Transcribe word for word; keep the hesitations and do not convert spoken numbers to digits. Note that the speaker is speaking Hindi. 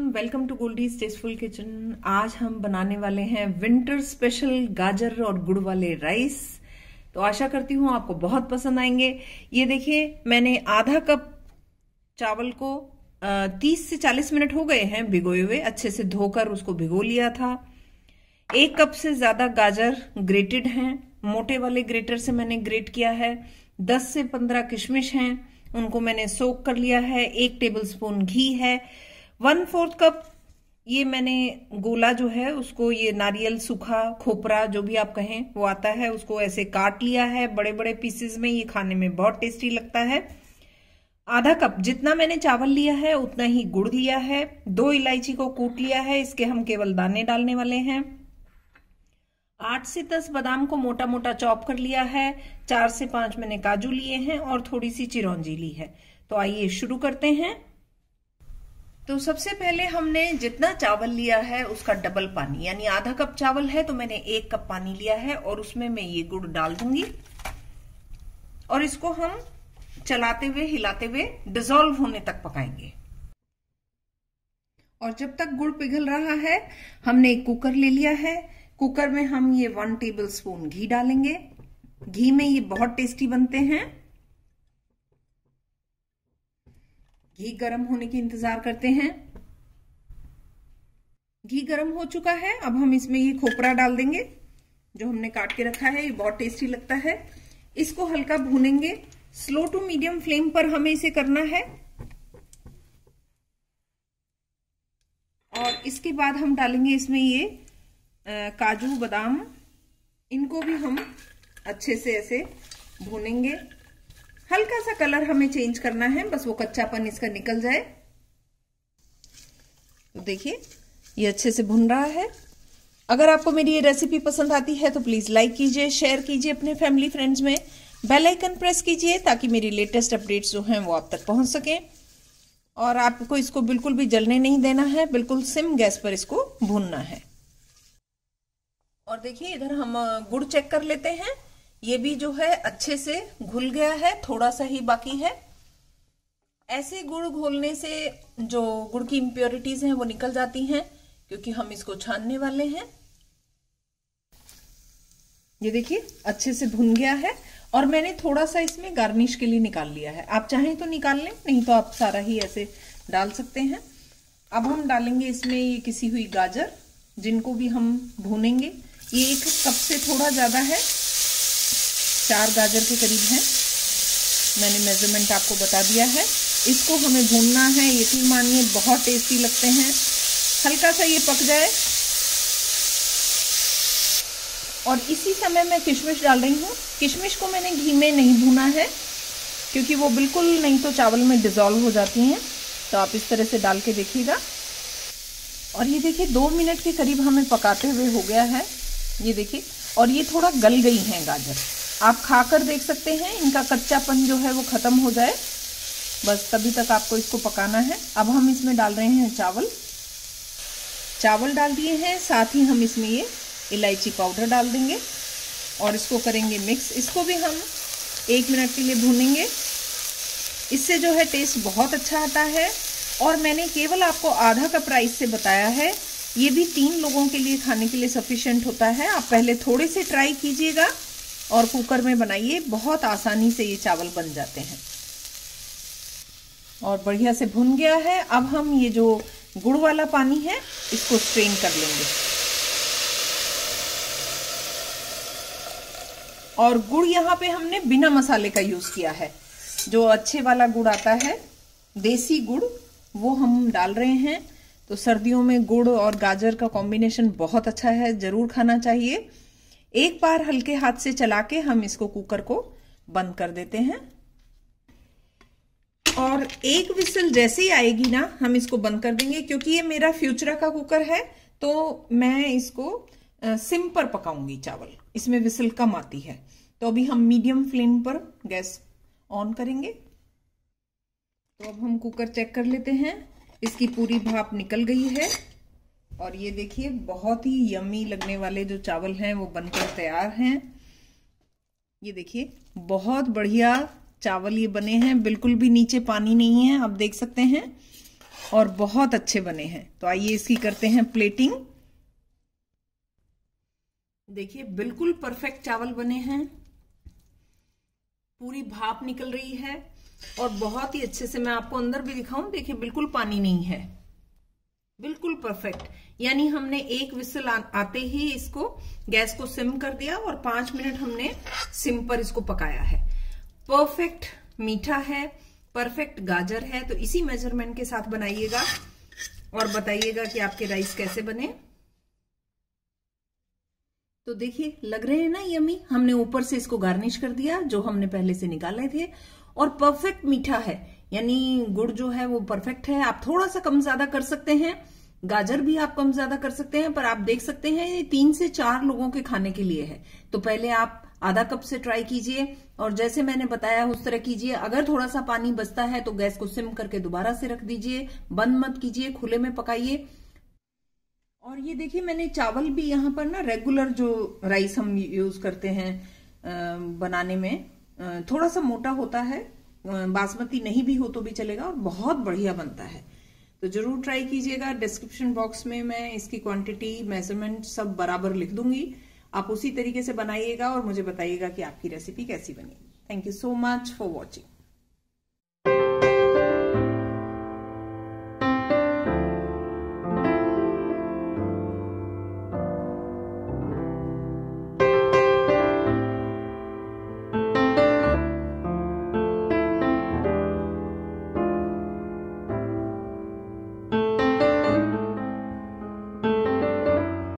Welcome to Goldie's tasteful kitchen. आज हम बनाने वाले हैं विंटर स्पेशल गाजर और गुड़ वाले राइस। तो आशा करती हूँ आपको बहुत पसंद आएंगे। ये देखिए, मैंने आधा कप चावल को तीस से चालीस मिनट हो गए हैं भिगोए हुए, अच्छे से धोकर उसको भिगो लिया था। एक कप से ज्यादा गाजर ग्रेटेड हैं, मोटे वाले ग्रेटर से मैंने ग्रेट किया है। दस से पंद्रह किशमिश हैं, उनको मैंने सोक कर लिया है। एक टेबलस्पून घी है। वन फोर्थ कप ये मैंने गोला जो है उसको, ये नारियल सूखा खोपरा जो भी आप कहें वो आता है, उसको ऐसे काट लिया है बड़े बड़े पीसेस में। ये खाने में बहुत टेस्टी लगता है। आधा कप, जितना मैंने चावल लिया है उतना ही गुड़ लिया है। दो इलायची को कूट लिया है, इसके हम केवल दाने डालने वाले हैं। आठ से दस बादाम को मोटा मोटा चॉप कर लिया है। चार से पांच मैंने काजू लिए हैं और थोड़ी सी चिरौंजी ली है। तो आइए शुरू करते हैं। तो सबसे पहले हमने जितना चावल लिया है उसका डबल पानी, यानी आधा कप चावल है तो मैंने एक कप पानी लिया है और उसमें मैं ये गुड़ डाल दूंगी और इसको हम चलाते हुए हिलाते हुए डिसॉल्व होने तक पकाएंगे। और जब तक गुड़ पिघल रहा है, हमने एक कुकर ले लिया है। कुकर में हम ये वन टेबल स्पून घी डालेंगे। घी में ये बहुत टेस्टी बनते हैं। घी गर्म होने की इंतजार करते हैं। घी गर्म हो चुका है। अब हम इसमें ये खोपरा डाल देंगे जो हमने काट के रखा है। ये बहुत टेस्टी लगता है। इसको हल्का भूनेंगे। स्लो टू मीडियम फ्लेम पर हमें इसे करना है। और इसके बाद हम डालेंगे इसमें ये आ, काजू बादाम, इनको भी हम अच्छे से ऐसे भूनेंगे। हल्का सा कलर हमें चेंज करना है, बस वो कच्चापन इसका निकल जाए। तो देखिए, ये अच्छे से भुन रहा है। अगर आपको मेरी ये रेसिपी पसंद आती है तो प्लीज लाइक कीजिए, शेयर कीजिए अपने फैमिली फ्रेंड्स में। बेल आइकन प्रेस कीजिए ताकि मेरी लेटेस्ट अपडेट्स जो हैं वो आप तक पहुंच सकें। और आपको इसको बिल्कुल भी जलने नहीं देना है, बिल्कुल सिम गैस पर इसको भूनना है। और देखिए, इधर हम गुड़ चेक कर लेते हैं। ये भी जो है अच्छे से घुल गया है, थोड़ा सा ही बाकी है। ऐसे गुड़ घोलने से जो गुड़ की इम्प्योरिटीज हैं वो निकल जाती हैं, क्योंकि हम इसको छानने वाले हैं। ये देखिए, अच्छे से भुन गया है। और मैंने थोड़ा सा इसमें गार्निश के लिए निकाल लिया है। आप चाहें तो निकाल लें, नहीं तो आप सारा ही ऐसे डाल सकते हैं। अब हम डालेंगे इसमें ये किसी हुई गाजर, जिनको भी हम भूनेंगे। ये एक कप से थोड़ा ज्यादा है, चार गाजर के करीब हैं। मैंने मेजरमेंट आपको बता दिया है। इसको हमें भूनना है। यकीन मानिए बहुत टेस्टी लगते हैं। हल्का सा ये पक जाए और इसी समय मैं किशमिश डाल रही हूँ। किशमिश को मैंने घी में नहीं भूना है, क्योंकि वो बिल्कुल नहीं तो चावल में डिसॉल्व हो जाती हैं। तो आप इस तरह से डाल के देखिएगा। और ये देखिए, दो मिनट के करीब हमें पकाते हुए हो गया है। ये देखिए, और ये थोड़ा गल गई हैं गाजर। आप खाकर देख सकते हैं, इनका कच्चापन जो है वो खत्म हो जाए, बस तभी तक आपको इसको पकाना है। अब हम इसमें डाल रहे हैं चावल। चावल डाल दिए हैं, साथ ही हम इसमें ये इलायची पाउडर डाल देंगे और इसको करेंगे मिक्स। इसको भी हम एक मिनट के लिए भूनेंगे। इससे जो है टेस्ट बहुत अच्छा आता है। और मैंने केवल आपको आधा कप राइस से बताया है, ये भी तीन लोगों के लिए खाने के लिए सफिशिएंट होता है। आप पहले थोड़े से ट्राई कीजिएगा और कुकर में बनाइए, बहुत आसानी से ये चावल बन जाते हैं। और बढ़िया से भुन गया है। अब हम ये जो गुड़ वाला पानी है इसको स्ट्रेन कर लेंगे। और गुड़ यहाँ पे हमने बिना मसाले का यूज किया है। जो अच्छे वाला गुड़ आता है, देसी गुड़, वो हम डाल रहे हैं। तो सर्दियों में गुड़ और गाजर का कॉम्बिनेशन बहुत अच्छा है, जरूर खाना चाहिए। एक बार हल्के हाथ से चला के हम इसको कुकर को बंद कर देते हैं। और एक विसल जैसे ही आएगी ना, हम इसको बंद कर देंगे। क्योंकि ये मेरा फ्यूचरा का कुकर है, तो मैं इसको सिम पर पकाऊंगी चावल। इसमें विसल कम आती है। तो अभी हम मीडियम फ्लेम पर गैस ऑन करेंगे। तो अब हम कुकर चेक कर लेते हैं। इसकी पूरी भाप निकल गई है। और ये देखिए, बहुत ही यम्मी लगने वाले जो चावल हैं वो बनकर तैयार हैं। ये देखिए, बहुत बढ़िया चावल ये बने हैं। बिल्कुल भी नीचे पानी नहीं है, आप देख सकते हैं। और बहुत अच्छे बने हैं। तो आइए इसकी करते हैं प्लेटिंग। देखिए बिल्कुल परफेक्ट चावल बने हैं, पूरी भाप निकल रही है और बहुत ही अच्छे से मैं आपको अंदर भी दिखाऊं। देखिए बिल्कुल पानी नहीं है, बिल्कुल परफेक्ट। यानी हमने एक विसल आते ही इसको गैस को सिम कर दिया और पांच मिनट हमने सिम पर इसको पकाया है। परफेक्ट मीठा है, परफेक्ट गाजर है। तो इसी मेजरमेंट के साथ बनाइएगा और बताइएगा कि आपके राइस कैसे बने। तो देखिए लग रहे हैं ना यम्मी। हमने ऊपर से इसको गार्निश कर दिया जो हमने पहले से निकाले थे, और परफेक्ट मीठा है, यानी गुड़ जो है वो परफेक्ट है। आप थोड़ा सा कम ज्यादा कर सकते हैं, गाजर भी आप कम ज्यादा कर सकते हैं, पर आप देख सकते हैं ये तीन से चार लोगों के खाने के लिए है। तो पहले आप आधा कप से ट्राई कीजिए और जैसे मैंने बताया उस तरह कीजिए। अगर थोड़ा सा पानी बचता है तो गैस को सिम करके दोबारा से रख दीजिए, बंद मत कीजिए, खुले में पकाइए। और ये देखिए मैंने चावल भी यहाँ पर ना रेगुलर जो राइस हम यूज करते हैं बनाने में, थोड़ा सा मोटा होता है, बासमती नहीं भी हो तो भी चलेगा और बहुत बढ़िया बनता है। तो जरूर ट्राई कीजिएगा। डिस्क्रिप्शन बॉक्स में मैं इसकी क्वांटिटी मेजरमेंट सब बराबर लिख दूंगी, आप उसी तरीके से बनाइएगा और मुझे बताइएगा कि आपकी रेसिपी कैसी बनी। Thank you so much for watching.